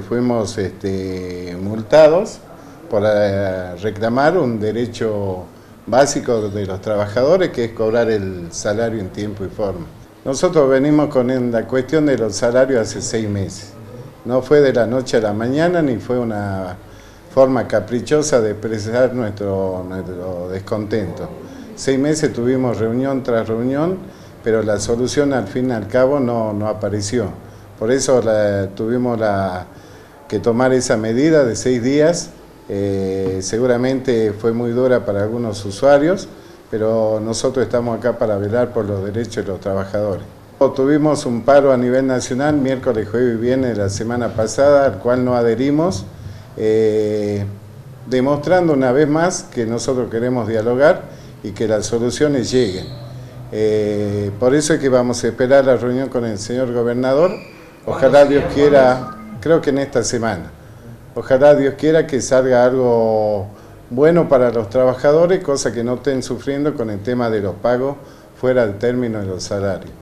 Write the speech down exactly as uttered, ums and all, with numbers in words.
fuimos este, multados por eh, reclamar un derecho básico de los trabajadores, que es cobrar el salario en tiempo y forma. Nosotros venimos con la cuestión de los salarios hace seis meses. No fue de la noche a la mañana, ni fue una forma caprichosa de expresar nuestro, nuestro descontento. Seis meses tuvimos reunión tras reunión, pero la solución al fin y al cabo no, no apareció. Por eso la, tuvimos la, que tomar esa medida de seis días. Eh, seguramente fue muy dura para algunos usuarios, pero nosotros estamos acá para velar por los derechos de los trabajadores. Tuvimos un paro a nivel nacional, miércoles, jueves y viernes de la semana pasada, al cual no adherimos, eh, demostrando una vez más que nosotros queremos dialogar y que las soluciones lleguen. Eh, por eso es que vamos a esperar la reunión con el señor gobernador. Ojalá Dios quiera, creo que en esta semana. Ojalá Dios quiera que salga algo bueno para los trabajadores, cosa que no estén sufriendo con el tema de los pagos fuera del término de los salarios.